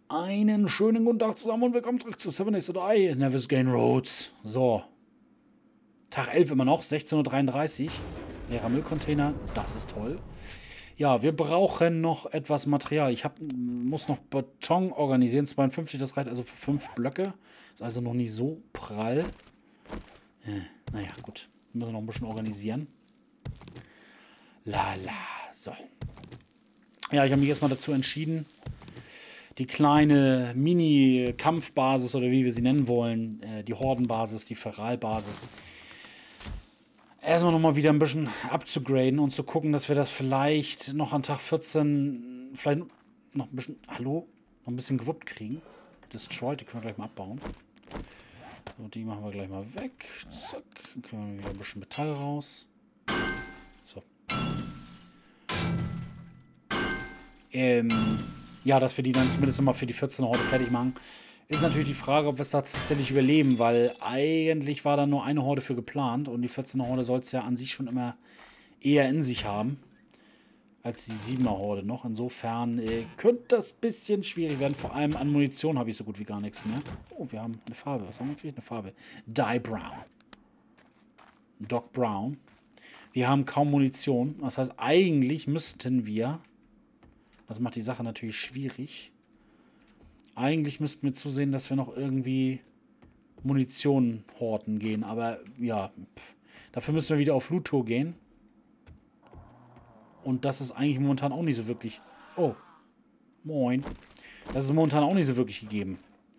Einen schönen guten Tag zusammen und willkommen zurück zu Seven Days to Die, Never Gain Roads. So. Tag 11 immer noch, 16:33 Uhr. Leerer Müllcontainer, das ist toll. Ja, wir brauchen noch etwas Material. Muss noch Beton organisieren, 52, das reicht also für 5 Blöcke. Ist also noch nicht so prall. Naja, gut. Wir müssen noch ein bisschen organisieren. Lala, so. Ja, ich habe mich jetzt mal dazu entschieden, die kleine Mini-Kampfbasis oder wie wir sie nennen wollen, die Hordenbasis, die Feralbasis, erstmal nochmal wieder ein bisschen abzugraden und zu gucken, dass wir das vielleicht noch an Tag 14 vielleicht noch ein bisschen, hallo, noch ein bisschen gewuppt kriegen. Destroyed, die können wir gleich mal abbauen. So, die machen wir gleich mal weg. Zack, dann können wir wieder ein bisschen Metall raus. So. Ja, dass wir die dann zumindest nochmal für die 14er Horde fertig machen. Ist natürlich die Frage, ob wir es tatsächlich überleben, weil eigentlich war da nur eine Horde für geplant und die 14er Horde soll es ja an sich schon immer eher in sich haben als die 7er Horde noch. Insofern könnte das ein bisschen schwierig werden. Vor allem an Munition habe ich so gut wie gar nichts mehr. Oh, wir haben eine Farbe. Was haben wir gekriegt? Eine Farbe. Dye Brown. Doc Brown. Wir haben kaum Munition. Das heißt, eigentlich müssten wir... Das macht die Sache natürlich schwierig. Eigentlich müssten wir zusehen, dass wir noch irgendwie Munition horten gehen. Aber ja, dafür müssen wir wieder auf Loot-Tour gehen. Und das ist eigentlich momentan auch nicht so wirklich... Oh, moin. Das ist momentan auch nicht so wirklich gegeben.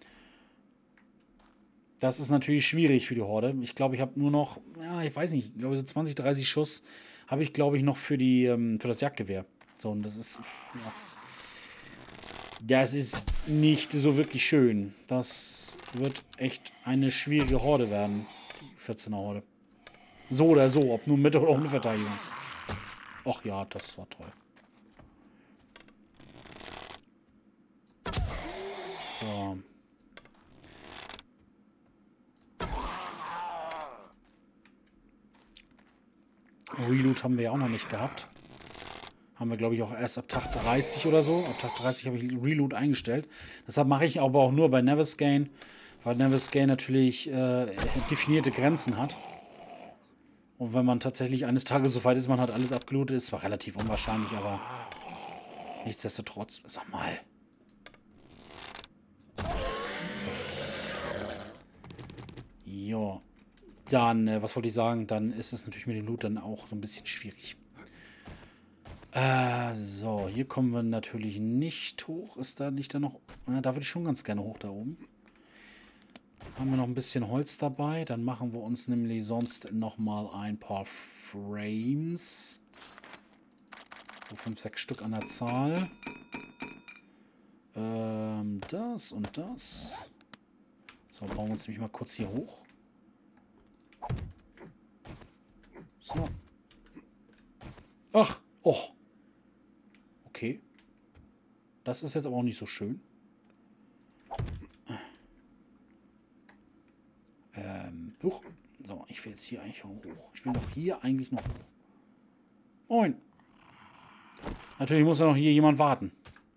Das ist natürlich schwierig für die Horde. Ich glaube, ich habe nur noch... Ja, ich weiß nicht. Ich glaube, so 20, 30 Schuss habe ich, glaube ich, noch für das Jagdgewehr. So, und das ist... Ja. Das ist nicht so wirklich schön. Das wird echt eine schwierige Horde werden. Die 14er Horde. So oder so, ob nur mit oder ohne Verteidigung. Ach ja, das war toll. So. Reload haben wir ja auch noch nicht gehabt. Haben wir, glaube ich, auch erst ab Tag 30 oder so. Ab Tag 30 habe ich Reload eingestellt. Deshalb mache ich aber auch nur bei Never Gain, weil Never Gain natürlich definierte Grenzen hat. Und wenn man tatsächlich eines Tages so weit ist, man hat alles abgelootet, ist zwar relativ unwahrscheinlich, aber nichtsdestotrotz, sag mal. So, jetzt. Jo. Dann, was wollte ich sagen? Dann ist es natürlich mit dem Loot dann auch so ein bisschen schwierig. So, hier kommen wir natürlich nicht hoch. Ist da nicht da noch... Na, da würde ich schon ganz gerne hoch da oben. Haben wir noch ein bisschen Holz dabei. Dann machen wir uns nämlich sonst nochmal ein paar Frames. So 5, 6 Stück an der Zahl. Das und das. So, bauen wir uns nämlich mal kurz hier hoch. So. Ach, oh. Okay. Das ist jetzt aber auch nicht so schön. Huch. So, ich will jetzt hier eigentlich hoch. Ich will doch hier eigentlich noch hoch. Moin. Natürlich muss ja noch hier jemand warten.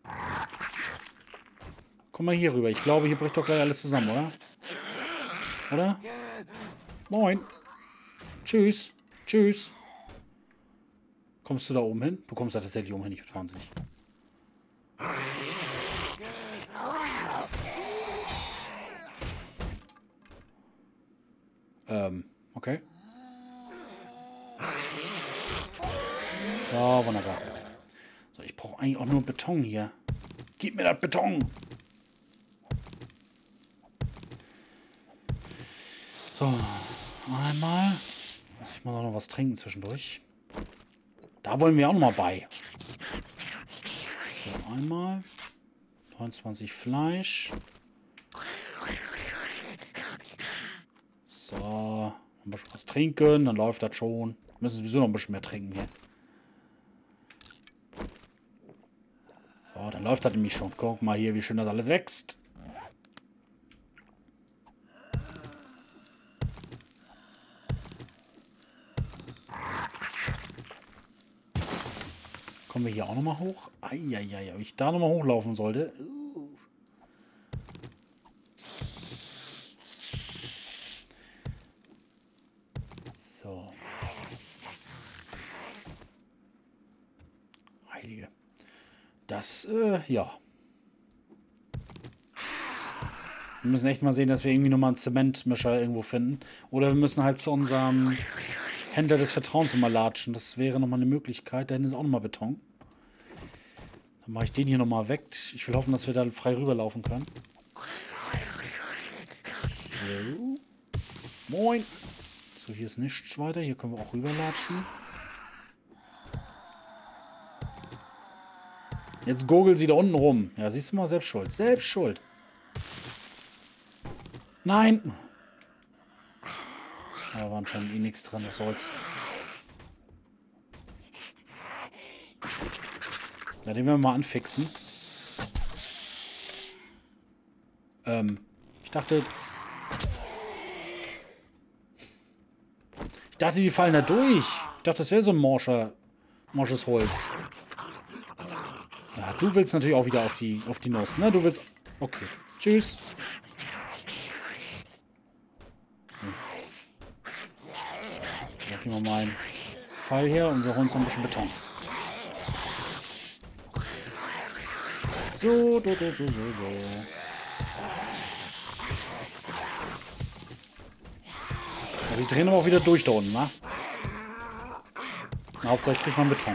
Komm mal hier rüber. Ich glaube, hier bricht doch gleich alles zusammen, oder? Oder? Moin. Tschüss. Tschüss. Kommst du da oben hin? Du kommst da tatsächlich oben hin. Ich bin wahnsinnig. Okay. Mist. So, wunderbar. So, ich brauche eigentlich auch nur Beton hier. Gib mir das Beton! So, einmal. Muss ich mal noch was trinken zwischendurch. Da wollen wir auch noch mal bei. So, einmal. 29 Fleisch. So. Ein bisschen was trinken, dann läuft das schon. Wir müssen sowieso noch ein bisschen mehr trinken hier. So, dann läuft das nämlich schon. Guck mal hier, wie schön das alles wächst. Kommen wir hier auch nochmal hoch? Eieiei, ob ich da nochmal hochlaufen sollte? Das, ja. Wir müssen echt mal sehen, dass wir irgendwie nochmal einen Zementmischer irgendwo finden. Oder wir müssen halt zu unserem Händler des Vertrauens nochmal latschen. Das wäre nochmal eine Möglichkeit. Da hinten ist auch nochmal Beton. Dann mache ich den hier nochmal weg. Ich will hoffen, dass wir da frei rüberlaufen können. So. Moin. So, hier ist nichts weiter. Hier können wir auch rüberlatschen. Jetzt gurgelt sie da unten rum. Ja, siehst du mal, selbst schuld. Selbst schuld. Nein! Da war anscheinend eh nichts dran, was soll's. Ja, den werden wir mal anfixen. Ich dachte... Ich dachte, die fallen da durch. Ich dachte, das wäre so ein morsches Holz. Ja, du willst natürlich auch wieder auf die Nuss, ne? Du willst... Okay. Tschüss. Dann gehen wir mal einen Pfeil her und wir holen uns noch ein bisschen Beton. So. Ja, die drehen aber auch wieder durch da unten, ne? Na, hauptsächlich kriegt man Beton.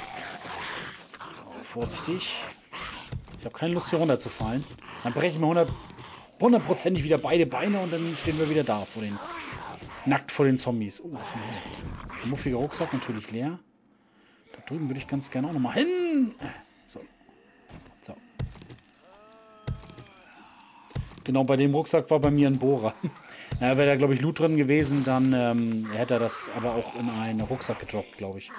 Vorsichtig. Ich habe keine Lust, hier runterzufallen. Dann breche ich mir hundertprozentig wieder beide Beine und dann stehen wir wieder da nackt vor den Zombies. Oh, was ist denn hier? Der muffige Rucksack natürlich leer. Da drüben würde ich ganz gerne auch nochmal hin. So. Genau, bei dem Rucksack war bei mir ein Bohrer. Ja, wäre da, glaube ich, Loot drin gewesen, dann hätte er das aber auch in einen Rucksack gedroppt, glaube ich.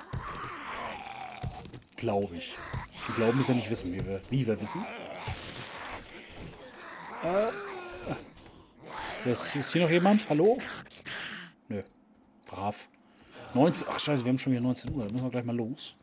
Glaube ich. Wir glauben es ja nicht wissen, wie wir wissen. Ist hier noch jemand? Hallo? Nö. Brav. 19. Ach scheiße, wir haben schon wieder 19 Uhr. Da müssen wir gleich mal los.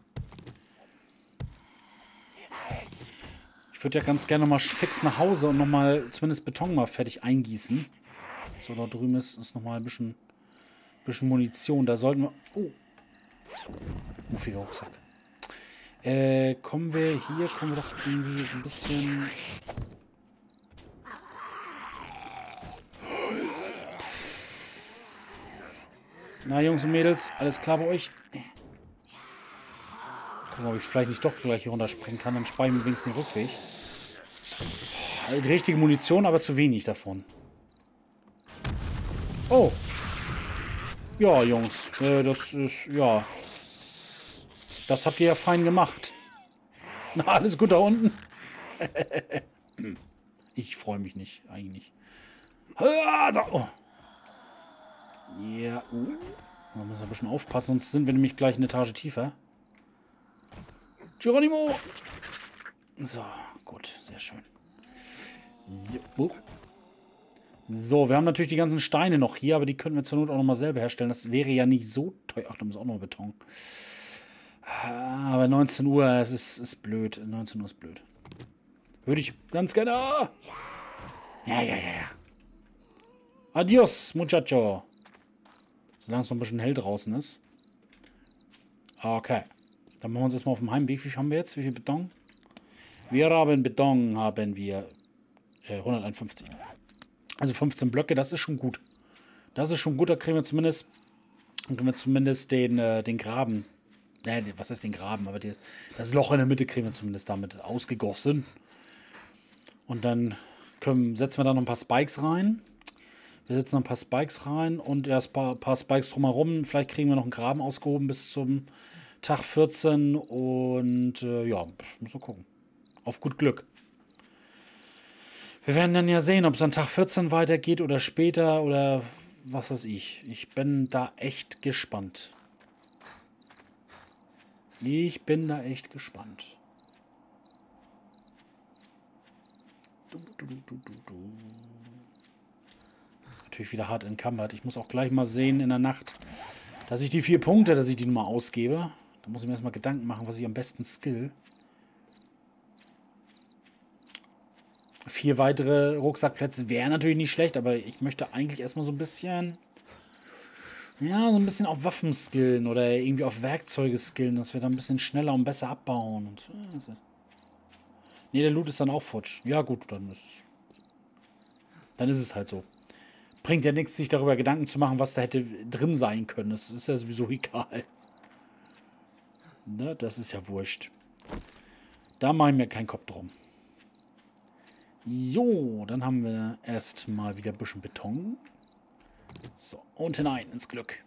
Ich würde ja ganz gerne nochmal fix nach Hause und nochmal zumindest Beton mal fertig eingießen. So, da drüben ist nochmal ein bisschen Munition. Da sollten wir... Oh. Muffiger Rucksack. Kommen wir doch irgendwie so ein bisschen... Na, Jungs und Mädels, alles klar bei euch? Gucken, ob ich vielleicht nicht doch gleich hier runterspringen kann. Dann spare ich mir wenigstens den Rückweg. Die richtige Munition, aber zu wenig davon. Oh. Ja, Jungs. Das ist... Ja. Das habt ihr ja fein gemacht. Na, alles gut da unten? Ich freue mich nicht. Eigentlich nicht. Oh. Ja. Da müssen wir ein bisschen aufpassen, sonst sind wir nämlich gleich eine Etage tiefer. Geronimo! So, gut. Sehr schön. So, wir haben natürlich die ganzen Steine noch hier, aber die könnten wir zur Not auch noch mal selber herstellen. Das wäre ja nicht so teuer. Ach, da muss auch noch Beton. Aber 19 Uhr, es ist blöd. 19 Uhr ist blöd. Würde ich ganz gerne... Ja. Adios, muchacho. Solange es noch ein bisschen hell draußen ist. Okay. Dann machen wir uns erstmal auf dem Heimweg. Wie viel haben wir jetzt? Wie viel Beton? Wir haben Beton, 151. Also 15 Blöcke, das ist schon gut. Das ist schon gut, da kriegen wir zumindest den Graben. Was ist den Graben? Aber das Loch in der Mitte kriegen wir zumindest damit ausgegossen. Und dann setzen wir da noch ein paar Spikes rein. Wir setzen ein paar Spikes rein und erst ein paar Spikes drumherum. Vielleicht kriegen wir noch einen Graben ausgehoben bis zum Tag 14. Und ja, müssen wir gucken. Auf gut Glück. Wir werden dann ja sehen, ob es an Tag 14 weitergeht oder später oder was weiß ich. Ich bin da echt gespannt. Natürlich wieder hart encumbered. Ich muss auch gleich mal sehen in der Nacht, dass ich die 4 Punkte, dass ich die mal ausgebe. Da muss ich mir erstmal Gedanken machen, was ich am besten skill. 4 weitere Rucksackplätze wären natürlich nicht schlecht, aber ich möchte eigentlich erstmal so ein bisschen... Ja, so ein bisschen auf Waffen skillen oder irgendwie auf Werkzeuge skillen, dass wir da ein bisschen schneller und besser abbauen. Und, Nee, der Loot ist dann auch futsch. Ja, gut, dann ist es halt so. Bringt ja nichts, sich darüber Gedanken zu machen, was da hätte drin sein können. Das ist ja sowieso egal. Ne, das ist ja wurscht. Da mache ich mir keinen Kopf drum. Jo, dann haben wir erstmal wieder ein bisschen Beton. So, und hinein ins Glück.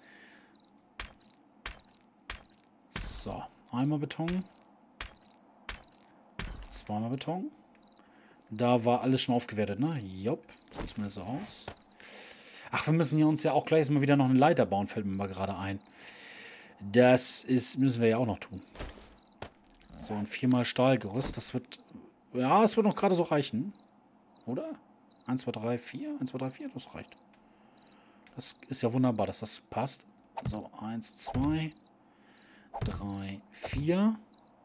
So, einmal Beton. Zweimal Beton. Da war alles schon aufgewertet, ne? Jopp, sieht zumindest so aus. Ach, wir müssen hier uns ja auch gleich mal wieder noch eine Leiter bauen, fällt mir mal gerade ein. Müssen wir ja auch noch tun. So, ein 4x Stahlgerüst, das wird... Ja, es wird noch gerade so reichen. Oder? 1, 2, 3, 4. 1, 2, 3, 4, das reicht. Das ist ja wunderbar, dass das passt. So, 1, 2, 3, 4.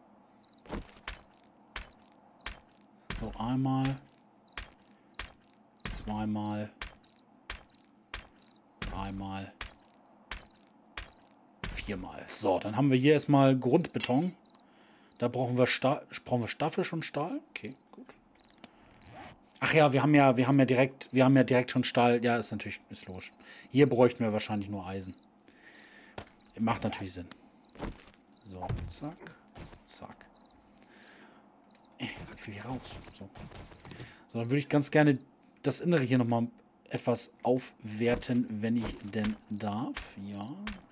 So, einmal. Zweimal. Dreimal. Viermal. So, dann haben wir hier erstmal Grundbeton. Da brauchen wir Staffel schon Stahl? Okay, gut. Ach ja, wir haben ja direkt schon Stahl. Ja, ist logisch. Hier bräuchten wir wahrscheinlich nur Eisen. Macht natürlich Sinn. So, zack, zack. Ich will hier raus. So, dann würde ich ganz gerne das Innere hier nochmal etwas aufwerten, wenn ich denn darf. Ja.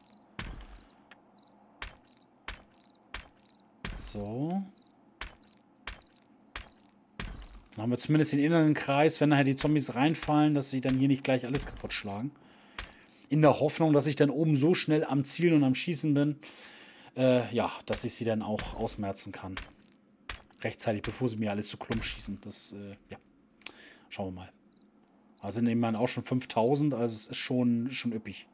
So. Dann haben wir zumindest den inneren Kreis, wenn nachher die Zombies reinfallen, dass sie dann hier nicht gleich alles kaputt schlagen. In der Hoffnung, dass ich dann oben so schnell am Zielen und am Schießen bin, ja, dass ich sie dann auch ausmerzen kann. Rechtzeitig, bevor sie mir alles zu Klump schießen. Das, ja. Schauen wir mal. Also sind immerhin auch schon 5000, also es ist schon üppig.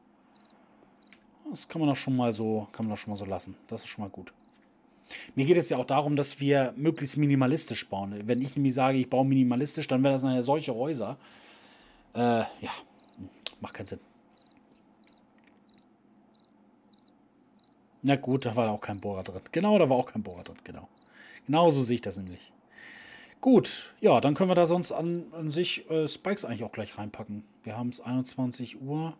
Das kann man doch schon mal so lassen. Das ist schon mal gut. Mir geht es ja auch darum, dass wir möglichst minimalistisch bauen. Wenn ich nämlich sage, ich baue minimalistisch, dann wäre das nachher solche Häuser. Ja, macht keinen Sinn. Na gut, da war auch kein Bohrer drin. Genau, da war auch kein Bohrer drin, genau. Genauso sehe ich das nämlich. Gut, ja, dann können wir da sonst an sich Spikes eigentlich auch gleich reinpacken. Wir haben es 21 Uhr.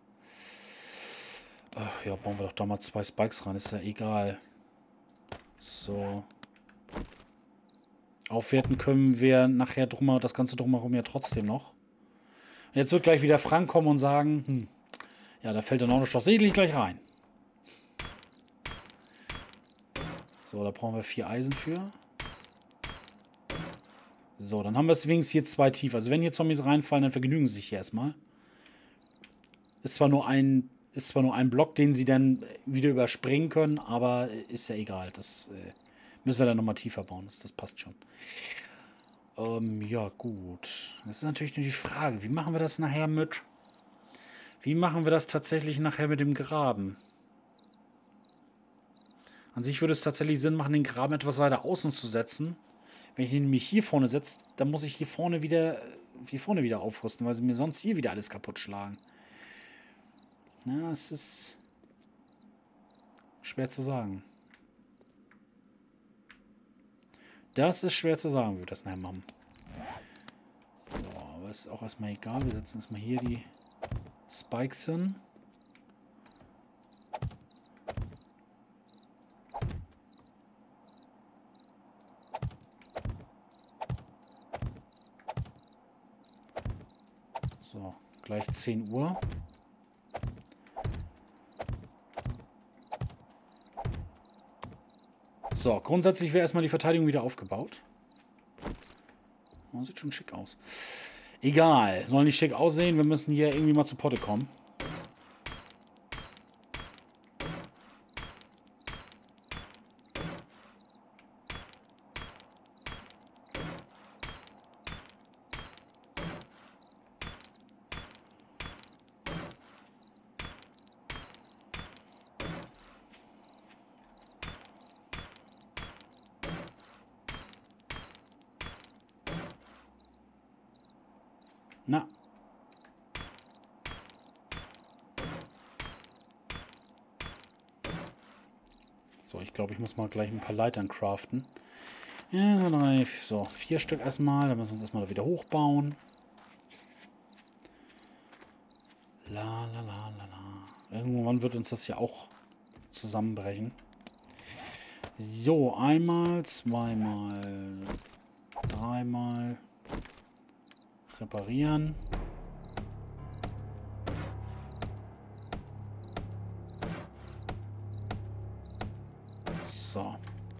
Ja, bauen wir doch da mal 2 Spikes rein, ist ja egal. So. Aufwerten können wir nachher das Ganze drumherum ja trotzdem noch. Und jetzt wird gleich wieder Frank kommen und sagen, ja, da fällt der Nordstoß doch sicherlich gleich rein. So, da brauchen wir 4 Eisen für. So, dann haben wir es wenigstens hier 2 tief. Also wenn hier Zombies reinfallen, dann vergnügen sie sich hier erstmal. Ist zwar nur ein Block, den sie dann wieder überspringen können, aber ist ja egal. Das müssen wir dann nochmal tiefer bauen. Das passt schon. Ja, gut. Das ist natürlich nur die Frage, wie machen wir das nachher mit... Wie machen wir das tatsächlich nachher mit dem Graben? An sich würde es tatsächlich Sinn machen, den Graben etwas weiter außen zu setzen. Wenn ich ihn nämlich hier vorne setze, dann muss ich hier vorne wieder aufrüsten, weil sie mir sonst hier wieder alles kaputt schlagen. Ja, es ist schwer zu sagen. Das ist schwer zu sagen, wie wir das nachher machen. So, aber ist auch erstmal egal. Wir setzen erstmal hier die Spikes hin. So, gleich 10 Uhr. So, grundsätzlich wäre erstmal die Verteidigung wieder aufgebaut. Oh, sieht schon schick aus. Egal, soll nicht schick aussehen. Wir müssen hier irgendwie mal zu Potte kommen. Na. So, ich glaube, ich muss mal gleich ein paar Leitern craften. Ja, 3, so, 4 Stück erstmal. Dann müssen wir uns erstmal da wieder hochbauen. La la la la la. Irgendwann wird uns das ja auch zusammenbrechen. So, einmal, zweimal, dreimal. Reparieren. So.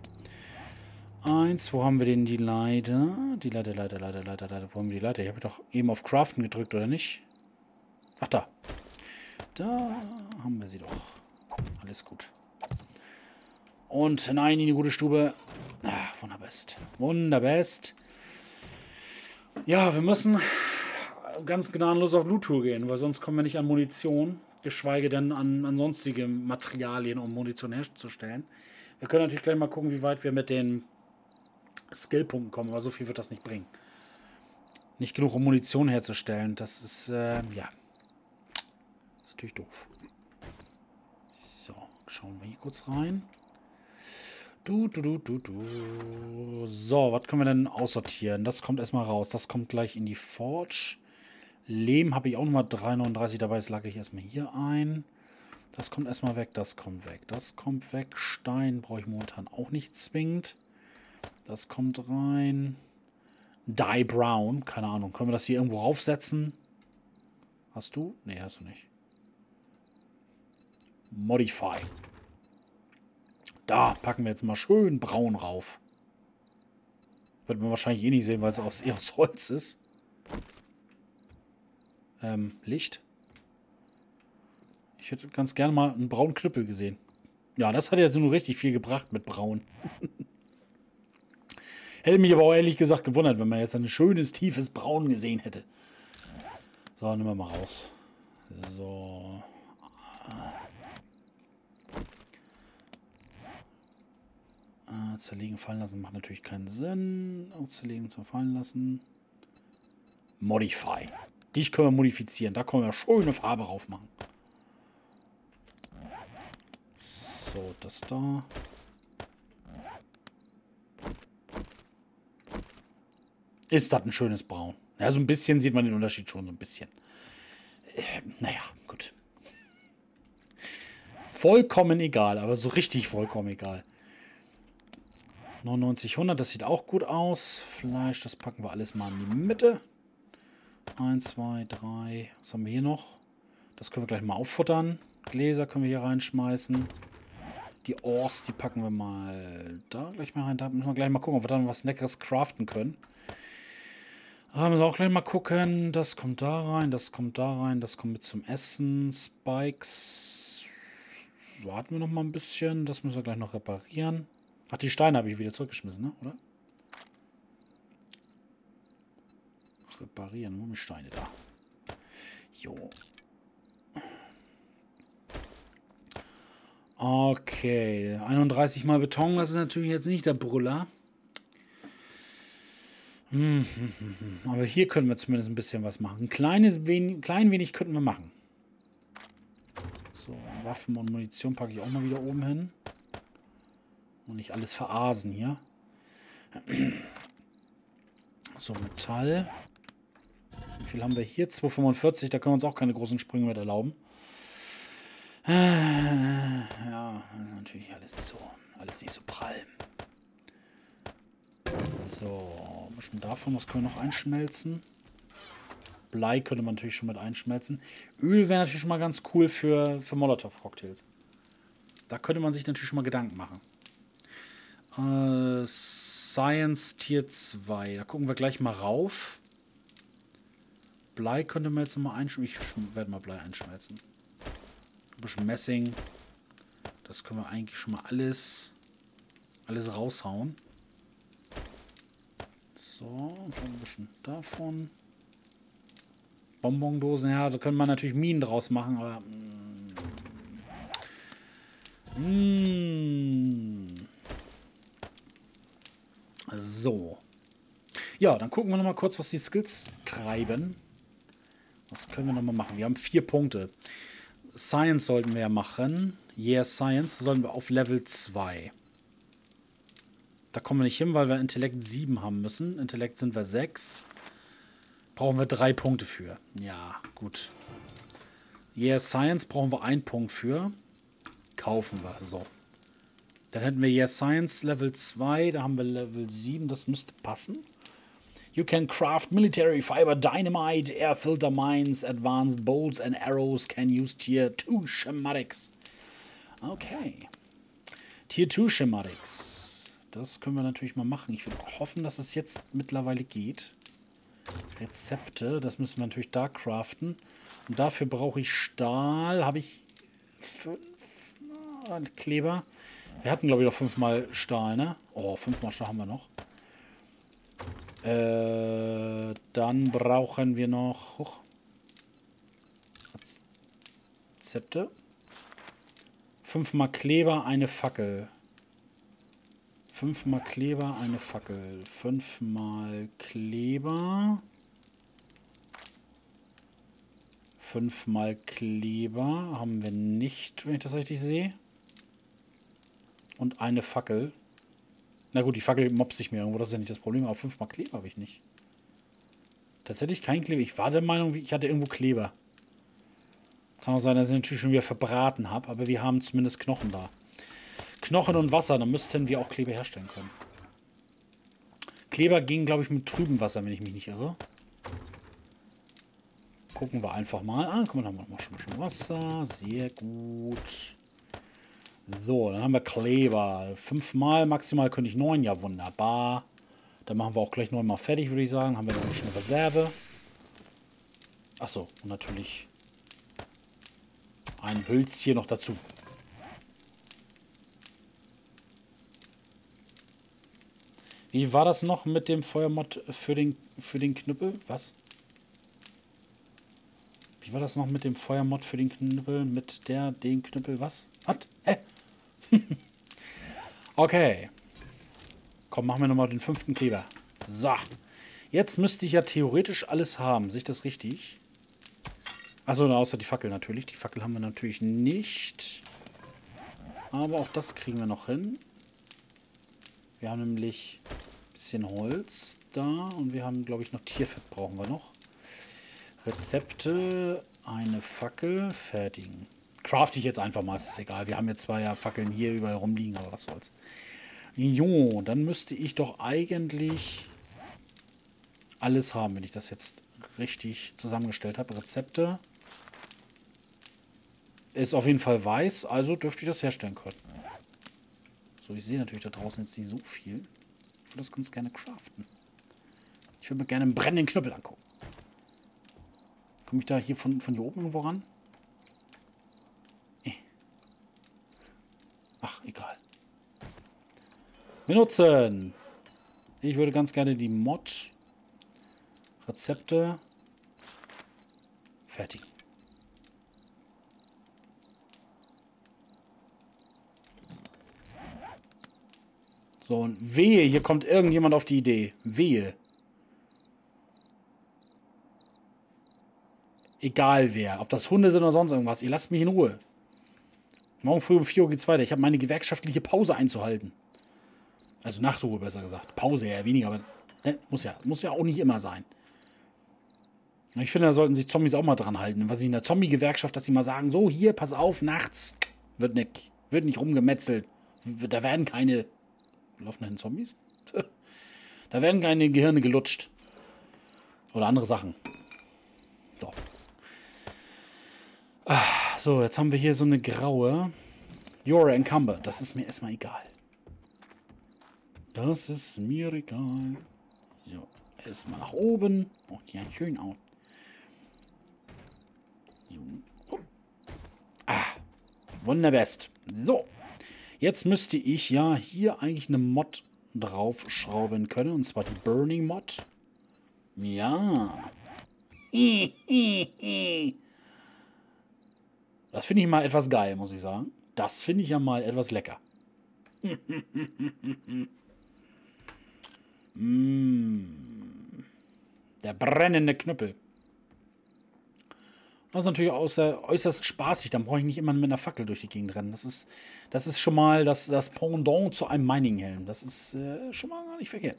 1, wo haben wir denn die Leiter? Die Leiter. Wo haben wir die Leiter? Ich habe doch eben auf Craften gedrückt, oder nicht? Ach, da. Da haben wir sie doch. Alles gut. Und hinein in die gute Stube. Ach, wunderbest. Wunderbest. Ja, wir müssen ganz gnadenlos auf Loot-Tour gehen, weil sonst kommen wir nicht an Munition, geschweige denn an sonstige Materialien, um Munition herzustellen. Wir können natürlich gleich mal gucken, wie weit wir mit den Skillpunkten kommen, aber so viel wird das nicht bringen. Nicht genug, um Munition herzustellen. Das ist, ja. Das ist natürlich doof. So, schauen wir hier kurz rein. So, was können wir denn aussortieren? Das kommt erstmal raus. Das kommt gleich in die Forge. Lehm habe ich auch nochmal 3,39 dabei. Das lage ich erstmal hier ein. Das kommt erstmal weg. Das kommt weg. Das kommt weg. Stein brauche ich momentan auch nicht zwingend. Das kommt rein. Dye Brown. Keine Ahnung. Können wir das hier irgendwo raufsetzen? Hast du? Nee, hast du nicht. Modify. Da packen wir jetzt mal schön braun rauf. Wird man wahrscheinlich eh nicht sehen, weil es eher aus Holz ist. Licht. Ich hätte ganz gerne mal einen braunen Knüppel gesehen. Ja, das hat ja so nur richtig viel gebracht mit braun. Hätte mich aber auch ehrlich gesagt gewundert, wenn man jetzt ein schönes, tiefes Braun gesehen hätte. So, nehmen wir mal raus. So. Zerlegen, fallen lassen macht natürlich keinen Sinn. Zerlegen, zerfallen lassen. Modify. Die können wir modifizieren. Da können wir schöne Farbe drauf machen. So, das da. Ist das ein schönes Braun? Ja, so ein bisschen sieht man den Unterschied schon, so ein bisschen. Naja, gut. Vollkommen egal, aber so richtig vollkommen egal. 99,100, das sieht auch gut aus. Fleisch, das packen wir alles mal in die Mitte. 1, 2, 3. Was haben wir hier noch? Das können wir gleich mal auffuttern. Gläser können wir hier reinschmeißen. Die Ors, die packen wir mal da gleich mal rein. Da müssen wir gleich mal gucken, ob wir dann was Leckeres craften können. Da müssen wir auch gleich mal gucken. Das kommt da rein, das kommt da rein, das kommt mit zum Essen. Spikes. Warten wir noch mal ein bisschen. Das müssen wir gleich noch reparieren. Ach, die Steine habe ich wieder zurückgeschmissen, ne? Oder? Reparieren. Wo sind die Steine da? Jo. Okay. 31 mal Beton, das ist natürlich jetzt nicht der Brüller. Aber hier können wir zumindest ein bisschen was machen. Ein klein wenig könnten wir machen. So, Waffen und Munition packe ich auch mal wieder oben hin. Und nicht alles verasen hier. So, Metall. Wie viel haben wir hier? 2,45. Da können wir uns auch keine großen Sprünge mehr erlauben. Ja, natürlich alles nicht so prall. So, ein bisschen davon. Was können wir noch einschmelzen? Blei könnte man natürlich schon mit einschmelzen. Öl wäre natürlich schon mal ganz cool für Molotov-Cocktails. Da könnte man sich natürlich schon mal Gedanken machen. Science Tier 2. Da gucken wir gleich mal rauf. Blei könnte man jetzt noch mal einschmelzen. Ich werde mal Blei einschmelzen. Ein bisschen Messing. Das können wir eigentlich schon mal alles raushauen. So, ein bisschen davon. Bonbondosen, ja, da können wir natürlich Minen draus machen, aber... So. Ja, dann gucken wir noch mal kurz, was die Skills treiben. Was können wir noch mal machen? Wir haben 4 Punkte. Science sollten wir ja machen. Yeah, Science sollten wir auf Level 2. Da kommen wir nicht hin, weil wir Intellekt 7 haben müssen. Intellekt sind wir 6. Brauchen wir 3 Punkte für. Ja, gut. Yeah, Science brauchen wir 1 Punkt für. Kaufen wir. So. Dann hätten wir Yeah, Science Level 2. Da haben wir Level 7. Das müsste passen. You can craft military fiber dynamite, air filter mines, advanced bolts and arrows can use Tier 2 Schematics. Okay. Tier 2 Schematics. Das können wir natürlich mal machen. Ich würde hoffen, dass es jetzt mittlerweile geht. Rezepte, das müssen wir natürlich da craften. Und dafür brauche ich Stahl. Habe ich 5 Kleber? Wir hatten, glaube ich, noch 5 mal Stahl, ne? Oh, 5 mal Stahl haben wir noch. Dann brauchen wir noch Rezepte. 5 mal Kleber, eine Fackel. 5 mal Kleber, eine Fackel. 5 mal Kleber. 5 mal Kleber haben wir nicht, wenn ich das richtig sehe. Und eine Fackel. Na gut, die Fackel mobst sich mir irgendwo, das ist ja nicht das Problem, aber 5 mal Kleber habe ich nicht. Tatsächlich kein Kleber. Ich war der Meinung, ich hatte irgendwo Kleber. Kann auch sein, dass ich natürlich schon wieder verbraten habe, aber wir haben zumindest Knochen da. Knochen und Wasser, dann müssten wir auch Kleber herstellen können. Kleber ging, glaube ich, mit trübem Wasser, wenn ich mich nicht irre. Gucken wir einfach mal. Ah, guck mal, dann haben wir schon Wasser. Sehr gut. So, dann haben wir Kleber. 5 mal, maximal könnte ich 9. Ja, wunderbar. Dann machen wir auch gleich 9 mal fertig, würde ich sagen. Haben wir noch schon eine Reserve. Achso, und natürlich ein Hölzchen noch dazu. Wie war das noch mit dem Feuermod für den Knüppel? Was? Wie war das noch mit dem Feuermod für den Knüppel? Mit den Knüppel? Was? Was? Hä? Okay. Komm, machen wir nochmal den 5. Kleber. So. Jetzt müsste ich ja theoretisch alles haben. Sehe ich das richtig? Achso, außer die Fackel natürlich. Die Fackel haben wir natürlich nicht. Aber auch das kriegen wir noch hin. Wir haben nämlich ein bisschen Holz da. Und wir haben, glaube ich, noch Tierfett brauchen wir noch. Rezepte. Eine Fackel. Fertigen. Crafte ich jetzt einfach mal, ist egal. Wir haben jetzt zwar ja Fackeln hier überall rumliegen, aber was soll's. Jo, dann müsste ich doch eigentlich alles haben, wenn ich das jetzt richtig zusammengestellt habe. Rezepte. Ist auf jeden Fall weiß, also dürfte ich das herstellen können. So, ich sehe natürlich da draußen jetzt nicht so viel. Ich würde das ganz gerne craften. Ich würde mir gerne einen brennenden Knüppel angucken. Komme ich da hier von hier oben irgendwo ran? Ach, egal. Benutzen. Ich würde ganz gerne die Mod. Rezepte. Fertig. So, und wehe, hier kommt irgendjemand auf die Idee. Wehe. Egal wer. Ob das Hunde sind oder sonst irgendwas. Ihr lasst mich in Ruhe. Morgen früh um 4 Uhr geht's weiter. Ich habe meine gewerkschaftliche Pause einzuhalten. Also Nachtruhe, besser gesagt. Pause eher weniger, aber ne, muss ja auch nicht immer sein. Ich finde, da sollten sich Zombies auch mal dran halten. Was ich in der Zombie-Gewerkschaft, dass sie mal sagen, so, hier, pass auf, nachts wird nicht rumgemetzelt. Da werden keine... Laufen da hin Zombies? Da werden keine Gehirne gelutscht. Oder andere Sachen. So. So, jetzt haben wir hier so eine graue. You're encumbered. Das ist mir erstmal egal. Das ist mir egal. So, erstmal nach oben. Oh, ja, schön aus. Wunderbest. So. Jetzt müsste ich ja hier eigentlich eine Mod draufschrauben können. Und zwar die Burning Mod. Ja. Das finde ich mal etwas geil, muss ich sagen. Das finde ich ja mal etwas lecker. Der brennende Knüppel. Das ist natürlich äußerst spaßig. Dann brauche ich nicht immer mit einer Fackel durch die Gegend rennen. Das ist schon mal das Pendant zu einem Mining-Helm. Das ist schon mal gar nicht verkehrt.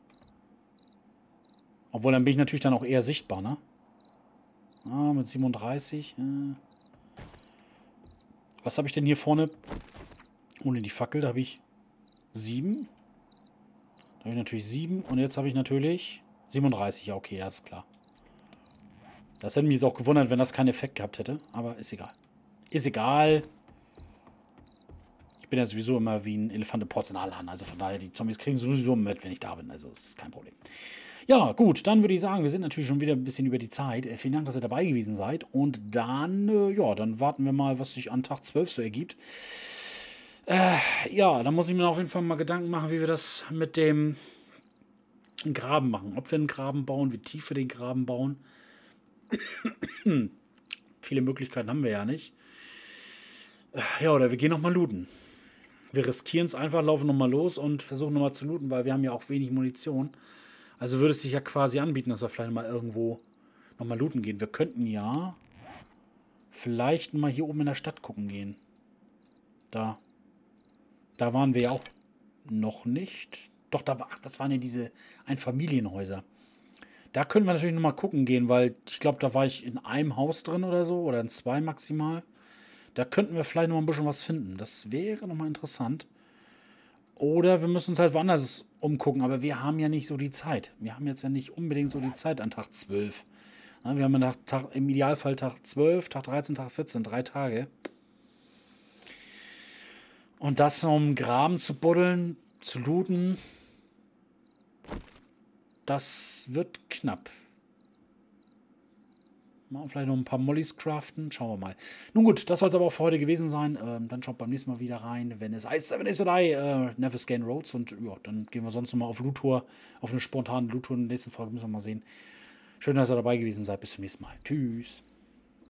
Obwohl, dann bin ich natürlich dann auch eher sichtbar, ne? Ah, mit 37. Was habe ich denn hier vorne? Ohne die Fackel, da habe ich 7. Da habe ich natürlich 7. Und jetzt habe ich natürlich 37. Ja, okay, ja, ist klar. Das hätte mich jetzt auch gewundert, wenn das keinen Effekt gehabt hätte. Aber ist egal. Ist egal. Ich bin ja sowieso immer wie ein Elefant im Porzellanladen. Also von daher, die Zombies kriegen sowieso mit, wenn ich da bin. Also ist kein Problem. Ja, gut, dann würde ich sagen, wir sind natürlich schon wieder ein bisschen über die Zeit. Vielen Dank, dass ihr dabei gewesen seid. Und dann, ja, dann warten wir mal, was sich an Tag 12 so ergibt. Ja, da muss ich mir auf jeden Fall mal Gedanken machen, wie wir das mit dem Graben machen. Ob wir einen Graben bauen, wie tief wir den Graben bauen. Viele Möglichkeiten haben wir ja nicht. Ja, oder wir gehen nochmal looten. Wir riskieren es einfach, laufen nochmal los und versuchen nochmal zu looten, weil wir haben ja auch wenig Munition. Also würde es sich ja quasi anbieten, dass wir vielleicht mal irgendwo nochmal looten gehen. Wir könnten ja vielleicht mal hier oben in der Stadt gucken gehen. Da waren wir ja auch noch nicht. Doch, das waren ja diese Einfamilienhäuser. Da können wir natürlich nochmal gucken gehen, weil ich glaube, da war ich in einem Haus drin oder so, oder in 2 maximal. Da könnten wir vielleicht noch ein bisschen was finden. Das wäre nochmal interessant. Oder wir müssen uns halt woanders umgucken, aber wir haben ja nicht so die Zeit. Wir haben jetzt ja nicht unbedingt so die Zeit an Tag 12. Ja, wir haben ja im Idealfall Tag 12, Tag 13, Tag 14, 3 Tage. Und das, um Graben zu buddeln, zu looten, das wird knapp. Mal vielleicht noch ein paar Mollys craften. Schauen wir mal. Nun gut, das soll es aber auch für heute gewesen sein. Dann schaut beim nächsten Mal wieder rein, wenn es heißt Seven Days to Die, Never Scan Roads. Und ja, dann gehen wir sonst nochmal auf Loot-Tour, auf eine spontane Loot-Tour. In der nächsten Folge müssen wir mal sehen. Schön, dass ihr dabei gewesen seid. Bis zum nächsten Mal. Tschüss.